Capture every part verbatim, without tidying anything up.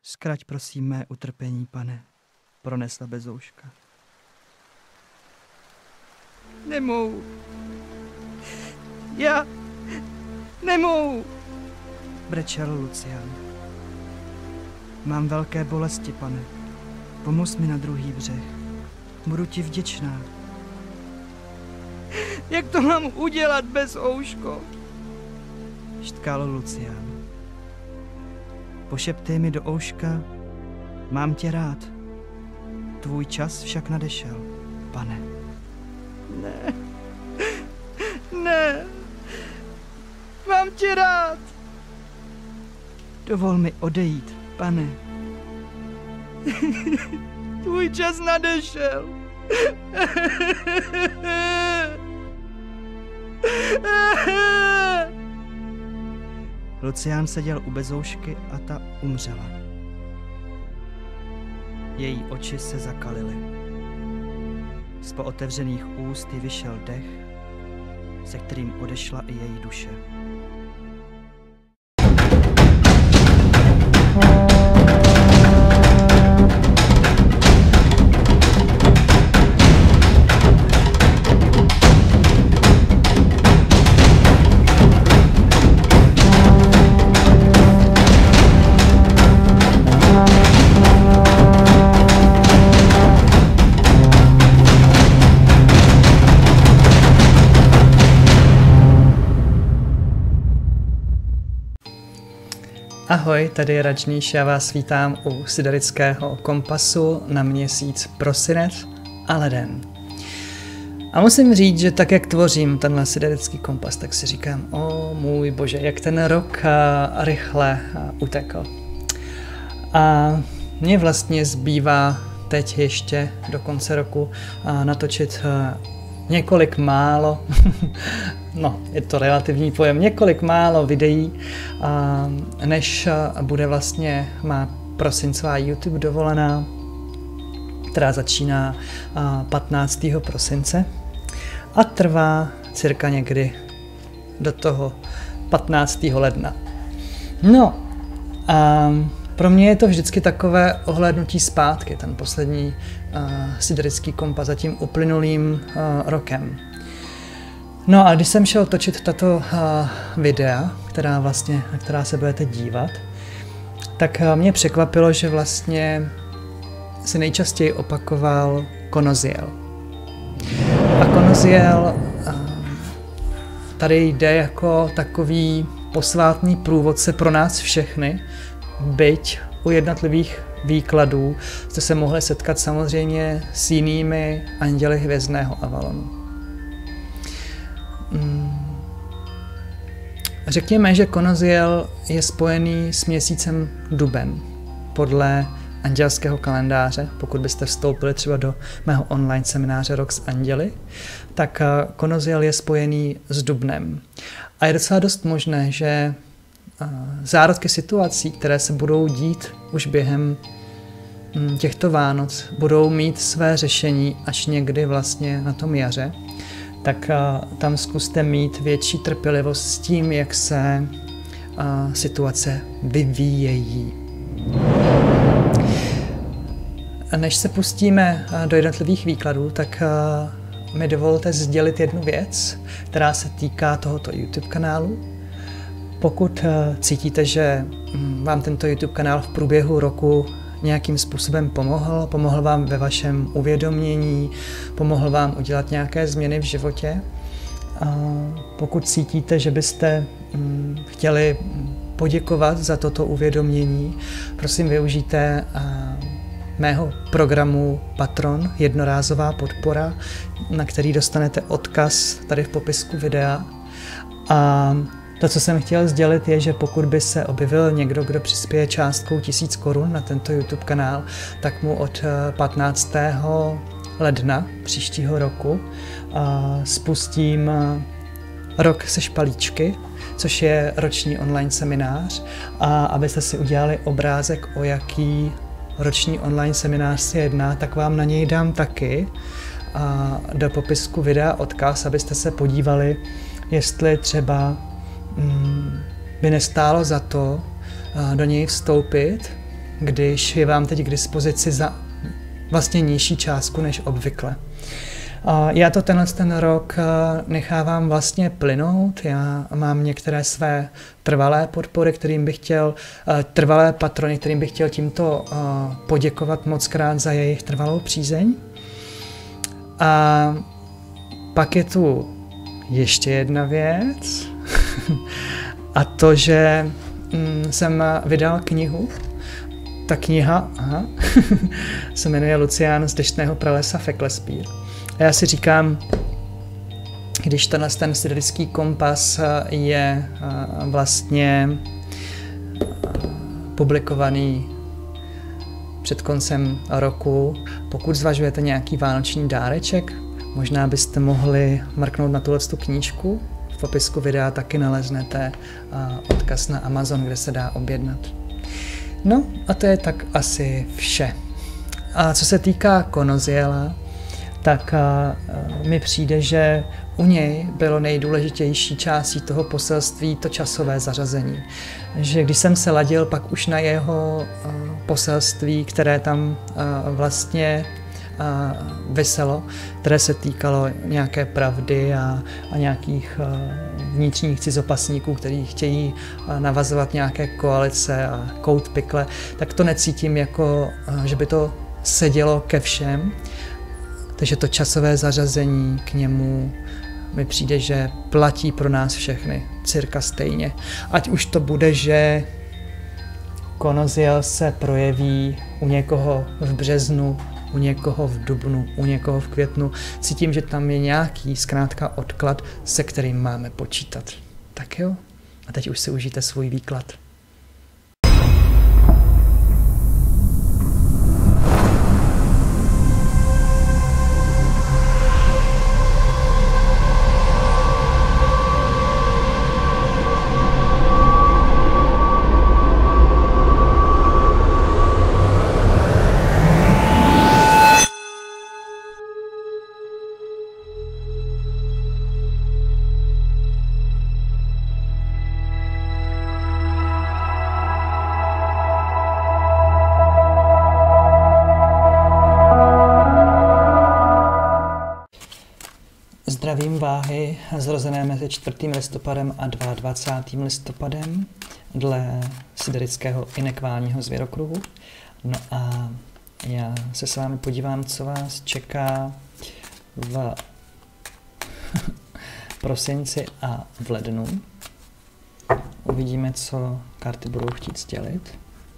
Zkrať prosím mé utrpení, Pane, pronesla Bezouška. Nemůžu. Já nemůžu, brečel Lucián. Mám velké bolesti, Pane. Pomoz mi na druhý břeh. Budu ti vděčná. Jak to mám udělat, Bezouško? Štkal Lucián. Pošeptej mi do ouška, mám tě rád. Tvůj čas však nadešel, Pane. Ne, ne, mám tě rád. Dovol mi odejít, Pane. Tvůj čas nadešel. Lucián seděl u Bezoušky a ta umřela. Její oči se zakalily. Z pootevřených úst jí vyšel dech, se kterým odešla i její duše. Ahoj, tady je Radžníš, já vás vítám u Siderického kompasu na měsíc prosinec a leden. A musím říct, že tak, jak tvořím tenhle Siderický kompas, tak si říkám, o můj bože, jak ten rok a, rychle a, utekl. A mně vlastně zbývá teď ještě do konce roku a, natočit a, několik málo, no, je to relativní pojem, několik málo videí, a, než bude vlastně má prosincová YouTube dovolená, která začíná patnáctého prosince a trvá cirka někdy do toho patnáctého ledna. No, a pro mě je to vždycky takové ohlédnutí zpátky, ten poslední uh, Siderický kompas za tím uplynulým uh, rokem. No a když jsem šel točit tato uh, videa, která vlastně, na která se budete dívat, tak uh, mě překvapilo, že vlastně se nejčastěji opakoval Konoziel. A Konoziel uh, tady jde jako takový posvátný průvodce pro nás všechny, byť u jednotlivých výkladů jste se mohli setkat samozřejmě s jinými anděli hvězdného Avalonu. Řekněme, že Konoziel je spojený s měsícem duben podle andělského kalendáře. Pokud byste vstoupili třeba do mého online semináře Rok s anděli, tak Konoziel je spojený s dubnem. A je docela dost možné, že zárodky situací, které se budou dít už během těchto Vánoc, budou mít své řešení až někdy vlastně na tom jaře, tak tam zkuste mít větší trpělivost s tím, jak se situace vyvíjejí. Než se pustíme do jednotlivých výkladů, tak mi dovolte sdělit jednu věc, která se týká tohoto YouTube kanálu. Pokud cítíte, že vám tento YouTube kanál v průběhu roku nějakým způsobem pomohl, pomohl vám ve vašem uvědomění, pomohl vám udělat nějaké změny v životě, a pokud cítíte, že byste chtěli poděkovat za toto uvědomění, prosím využijte mého programu Patron, jednorázová podpora, na který dostanete odkaz tady v popisku videa. A to, co jsem chtěl sdělit, je, že pokud by se objevil někdo, kdo přispěje částkou tisíc korun na tento YouTube kanál, tak mu od patnáctého ledna příštího roku spustím Rok se špalíčky, což je roční online seminář. A abyste si udělali obrázek, o jaký roční online seminář se jedná, tak vám na něj dám taky a do popisku videa odkaz, abyste se podívali, jestli třeba by nestálo za to do něj vstoupit. když je vám teď k dispozici za vlastně nižší částku než obvykle. Já to tenhle ten rok nechávám vlastně plynout. Já mám některé své trvalé podpory, kterým bych chtěl, trvalé patrony, kterým bych chtěl tímto poděkovat moc krát za jejich trvalou přízeň. A pak je tu ještě jedna věc a to, že jsem vydal knihu. Ta kniha aha, se jmenuje Lucián z deštného pralesa Feklespír. A já si říkám, když tenhle ten siderický kompas je vlastně publikovaný před koncem roku, pokud zvažujete nějaký vánoční dáreček, možná byste mohli mrknout na tuhletu knížku. V popisku videa taky naleznete odkaz na Amazon, kde se dá objednat. No a to je tak asi vše. A co se týká Konoziela, tak uh, mi přijde, že u něj bylo nejdůležitější částí toho poselství to časové zařazení. Že když jsem se ladil pak už na jeho uh, poselství, které tam uh, vlastně uh, vyselo, které se týkalo nějaké pravdy a, a nějakých uh, vnitřních cizopasníků, kteří chtějí uh, navazovat nějaké koalice a kout pikle, tak to necítím jako, uh, že by to sedělo ke všem. Takže to časové zařazení k němu mi přijde, že platí pro nás všechny cirka stejně. Ať už to bude, že Konoziel se projeví u někoho v březnu, u někoho v dubnu, u někoho v květnu. Cítím, že tam je nějaký zkrátka odklad, se kterým máme počítat. Tak jo, a teď už si užijte svůj výklad. Zdravím váhy zrozené mezi čtvrtým listopadem a dvacátým druhým listopadem dle siderického inekválního zvěrokruhu. No a já se s vámi podívám, co vás čeká v prosinci a v lednu. Uvidíme, co karty budou chtít sdělit.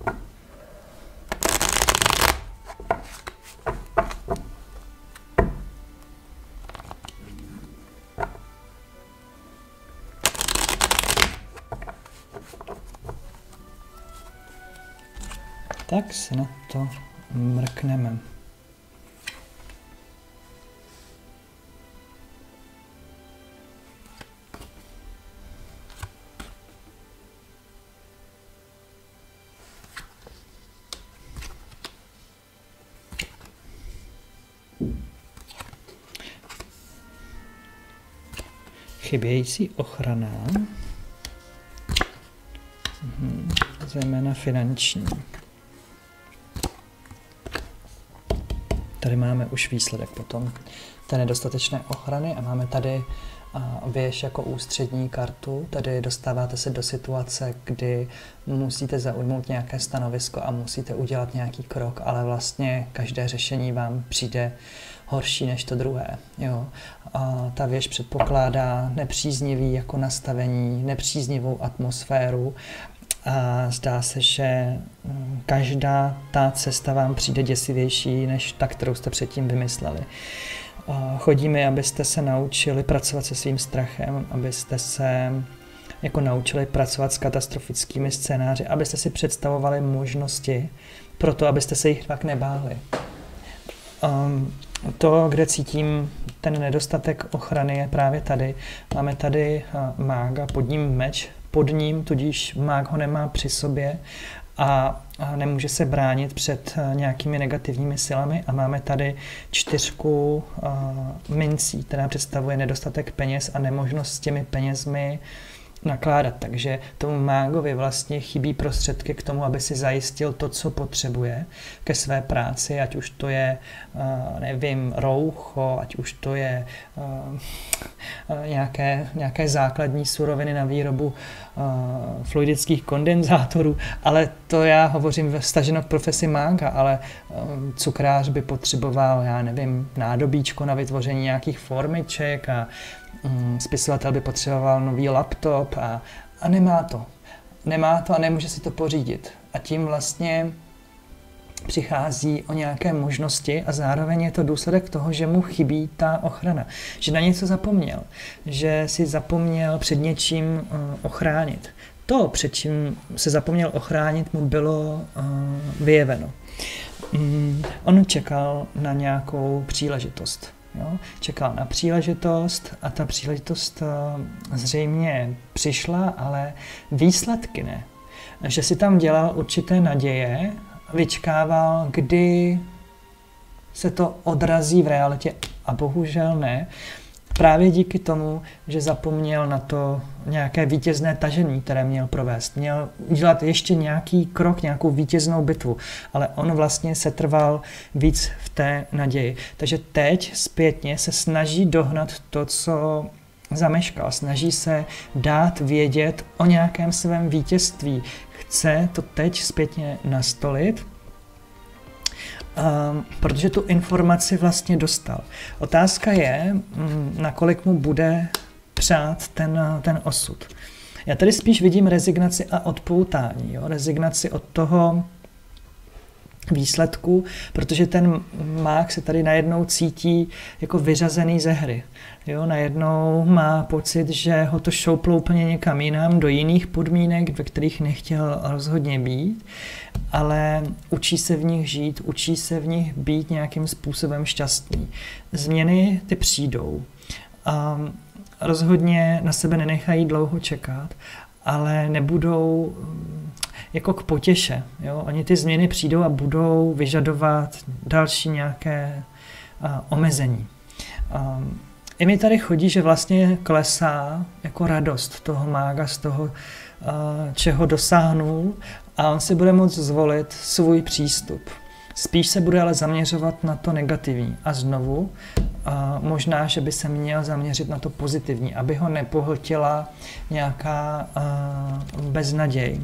Tak se na to mrkneme. Chybějící ochrana, mhm, zejména finanční. Tady máme už výsledek potom té nedostatečné ochrany a máme tady věž jako ústřední kartu. Tady dostáváte se do situace, kdy musíte zaujmout nějaké stanovisko a musíte udělat nějaký krok, ale vlastně každé řešení vám přijde horší než to druhé. Jo. A ta věž předpokládá nepříznivý jako nastavení, nepříznivou atmosféru. A zdá se, že každá ta cesta vám přijde děsivější než ta, kterou jste předtím vymysleli. Chodíme, abyste se naučili pracovat se svým strachem, abyste se jako naučili pracovat s katastrofickými scénáři, abyste si představovali možnosti pro to, abyste se jich fakt nebáli. Um, to, kde cítím ten nedostatek ochrany, je právě tady. Máme tady uh, mága, pod ním meč, pod ním, tudíž mák ho nemá při sobě a, a nemůže se bránit před uh, nějakými negativními silami. A máme tady čtyřku uh, mincí, která představuje nedostatek peněz a nemožnost s těmi penězmi nakládat. Takže tomu mágovi vlastně chybí prostředky k tomu, aby si zajistil to, co potřebuje ke své práci, ať už to je, nevím, roucho, ať už to je nějaké, nějaké základní suroviny na výrobu fluidických kondenzátorů, ale to já hovořím vztaženo k profesi mága, ale cukrář by potřeboval, já nevím, nádobíčko na vytvoření nějakých formiček a spisovatel by potřeboval nový laptop a, a nemá to. Nemá to a nemůže si to pořídit. A tím vlastně přichází o nějaké možnosti a zároveň je to důsledek toho, že mu chybí ta ochrana. Že na něco zapomněl. Že si zapomněl před něčím uh, ochránit. To, před čím se zapomněl ochránit, mu bylo uh, vyjeveno. Um, on čekal na nějakou příležitost. Jo? Čekal na příležitost a ta příležitost uh, zřejmě přišla, ale výsledky ne. Že si tam dělal určité naděje, vyčkával, kdy se to odrazí v realitě a bohužel ne. Právě díky tomu, že zapomněl na to nějaké vítězné tažení, které měl provést. Měl udělat ještě nějaký krok, nějakou vítěznou bitvu, ale on vlastně setrval víc v té naději. Takže teď zpětně se snaží dohnat to, co zameškal. Snaží se dát vědět o nějakém svém vítězství. Chce to teď zpětně nastolit, um, protože tu informaci vlastně dostal. Otázka je, um, nakolik mu bude přát ten, ten osud. Já tady spíš vidím rezignaci a odpoutání. Jo? Rezignaci od toho výsledku, protože ten mák se tady najednou cítí jako vyřazený ze hry. Jo, najednou má pocit, že ho to šouplo úplně někam jinam, do jiných podmínek, ve kterých nechtěl rozhodně být, ale učí se v nich žít, učí se v nich být nějakým způsobem šťastný. Změny ty přijdou. A rozhodně na sebe nenechají dlouho čekat, ale nebudou jako k potěše. Jo? Oni ty změny přijdou a budou vyžadovat další nějaké a, omezení. A, I mi tady chodí, že vlastně klesá jako radost toho mága z toho, a, čeho dosáhnul a on si bude moct zvolit svůj přístup. Spíš se bude ale zaměřovat na to negativní. A znovu, a možná, že by se měl zaměřit na to pozitivní, aby ho nepohltila nějaká a, beznaděj.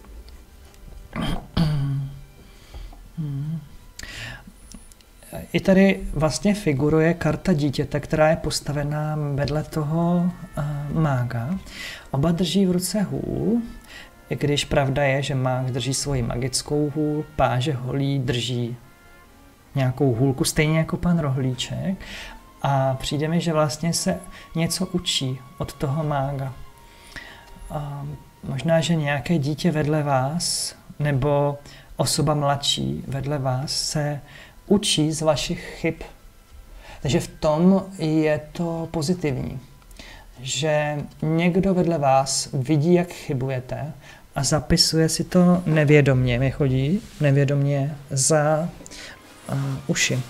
I tady vlastně figuruje karta dítěte, která je postavená vedle toho uh, mága. Oba drží v ruce hůl, i když pravda je, že mák drží svoji magickou hůl, páže holí drží nějakou hůlku, stejně jako pan Rohlíček. A přijde mi, že vlastně se něco učí od toho mága. A možná, že nějaké dítě vedle vás nebo osoba mladší vedle vás se učí z vašich chyb. Takže v tom je to pozitivní, že někdo vedle vás vidí, jak chybujete a zapisuje si to nevědomně, mi chodí nevědomně za uh, uši.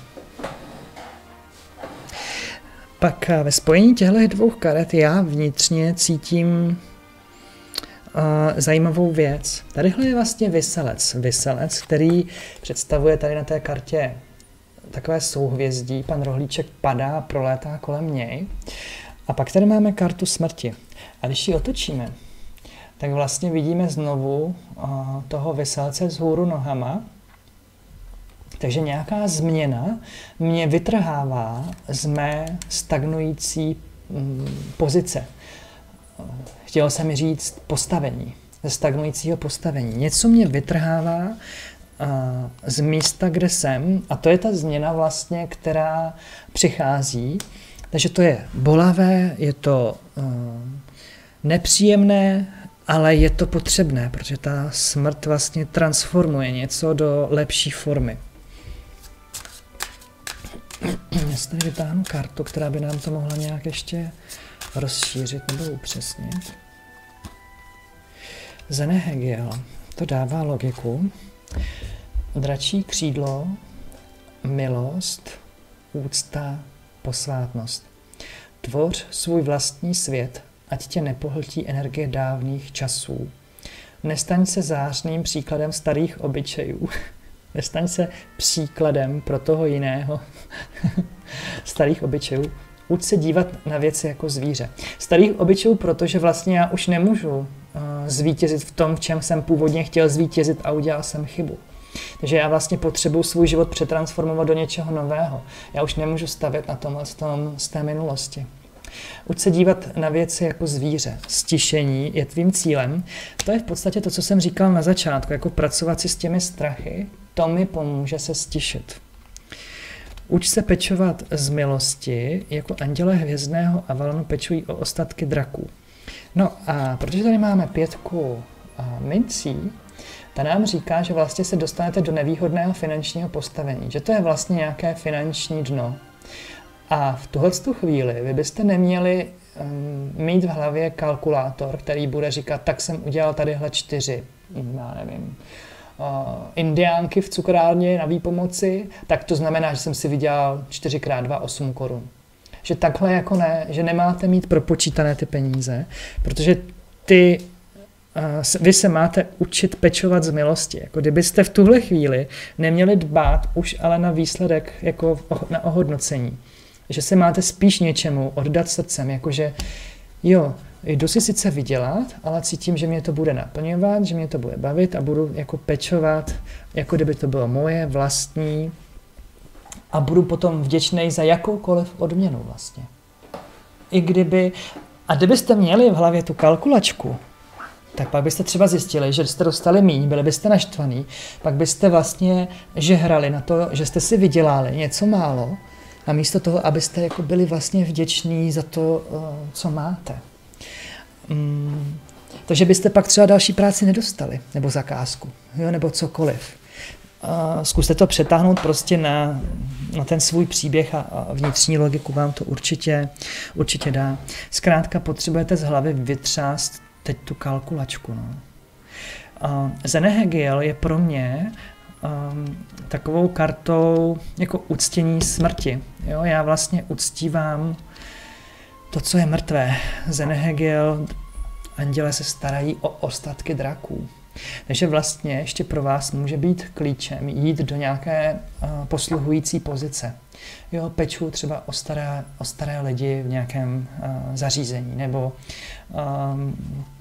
Pak ve spojení těchto dvou karet já vnitřně cítím Uh, zajímavou věc. Tadyhle je vlastně viselec. Viselec, který představuje tady na té kartě takové souhvězdí. Pan Rohlíček padá a prolétá kolem něj. A pak tady máme kartu smrti. A když ji otočíme, tak vlastně vidíme znovu uh, toho viselce vzhůru nohama. Takže nějaká změna mě vytrhává z mé stagnující um, pozice. Chtělo se mi říct postavení, ze stagnujícího postavení. Něco mě vytrhává uh, z místa, kde jsem, a to je ta změna vlastně, která přichází. Takže to je bolavé, je to uh, nepříjemné, ale je to potřebné, protože ta smrt vlastně transformuje něco do lepší formy. Já si tady vytáhnu kartu, která by nám to mohla nějak ještě rozšířit nebo upřesnit. Zenehegiel, to dává logiku. Dračí křídlo, milost, úcta, posvátnost. Tvoř svůj vlastní svět ať tě nepohltí energie dávných časů. Nestaň se zářným příkladem starých obyčejů. Nestaň se příkladem pro toho jiného starých obyčejů. Uč se dívat na věci jako zvíře. Starých obyčejů, protože vlastně já už nemůžu uh, zvítězit v tom, v čem jsem původně chtěl zvítězit a udělal jsem chybu. Takže já vlastně potřebuji svůj život přetransformovat do něčeho nového. Já už nemůžu stavět na tomhle z té minulosti. Uč se dívat na věci jako zvíře. Stišení je tvým cílem. To je v podstatě to, co jsem říkal na začátku, jako pracovat si s těmi strachy. To mi pomůže se stišit. Uč se pečovat z milosti, jako anděle hvězdného Avalonu pečují o ostatky draků. No a protože tady máme pětku mincí, ta nám říká, že vlastně se dostanete do nevýhodného finančního postavení, že to je vlastně nějaké finanční dno. A v tuhletu chvíli vy byste neměli um, mít v hlavě kalkulátor, který bude říkat, tak jsem udělal tadyhle čtyři, já nevím, uh, indiánky v cukrárně na výpomoci, tak to znamená, že jsem si vydělal čtyři krát dva, osm korun. Že takhle jako ne, že nemáte mít propočítané ty peníze, protože ty uh, vy se máte učit pečovat z milosti. Jako kdybyste v tuhle chvíli neměli dbát už ale na výsledek, jako na ohodnocení. Že se máte spíš něčemu oddat srdcem, jakože jo, jdu si sice vydělat, ale cítím, že mě to bude naplňovat, že mě to bude bavit a budu jako pečovat, jako kdyby to bylo moje, vlastní a budu potom vděčný za jakoukoliv odměnu vlastně. I kdyby, a kdybyste měli v hlavě tu kalkulačku, tak pak byste třeba zjistili, že jste dostali míň, byli byste naštvaný, pak byste vlastně žehrali na to, že jste si vydělali něco málo, a místo toho, abyste jako byli vlastně vděční za to, co máte. Mm, takže byste pak třeba další práci nedostali, nebo zakázku, jo, nebo cokoliv. Uh, zkuste to přetáhnout prostě na, na ten svůj příběh a, a vnitřní logiku vám to určitě, určitě dá. Zkrátka potřebujete z hlavy vytřást teď tu kalkulačku. No. Uh, Zene Hegel je pro mě Um, takovou kartou jako uctění smrti. Jo? Já vlastně uctívám to, co je mrtvé. Zene Hegel, anděle se starají o ostatky draků. Takže vlastně ještě pro vás může být klíčem jít do nějaké uh, posluhující pozice. Jo, peču třeba o staré, o staré lidi v nějakém uh, zařízení, nebo um,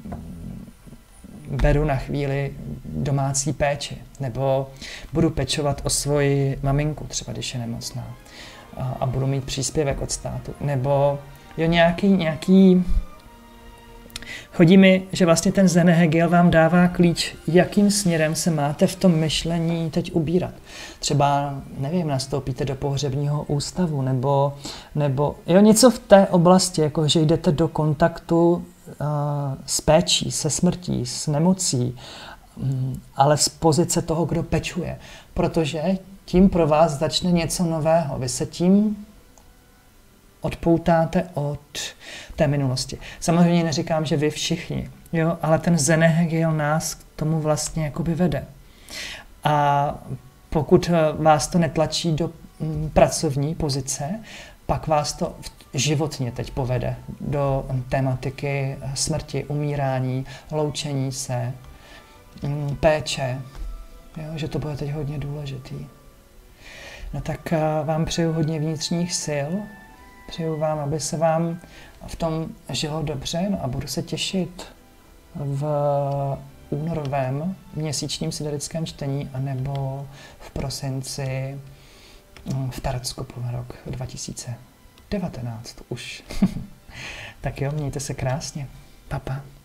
beru na chvíli domácí péči, nebo budu pečovat o svoji maminku, třeba když je nemocná, a, a budu mít příspěvek od státu, nebo jo, nějaký, nějaký chodí mi, že vlastně ten Zene Hegel vám dává klíč, jakým směrem se máte v tom myšlení teď ubírat. Třeba, nevím, nastoupíte do pohřebního ústavu, nebo, nebo jo, něco v té oblasti, jako že jdete do kontaktu s péčí, se smrtí, s nemocí, ale z pozice toho, kdo pečuje. Protože tím pro vás začne něco nového. Vy se tím odpoutáte od té minulosti. Samozřejmě neříkám, že vy všichni, jo, ale ten Zene Hegel nás k tomu vlastně jakoby vede. A pokud vás to netlačí do pracovní pozice, pak vás to životně teď povede do tematiky smrti, umírání, loučení se, péče, jo, že to bude teď hodně důležitý. No tak vám přeju hodně vnitřních sil, přeju vám, aby se vám v tom žilo dobře, no a budu se těšit v únorovém měsíčním siderickém čtení anebo v prosinci v taroskopu na rok dva tisíce devatenáct už. Tak jo, mějte se krásně. Pa, pa.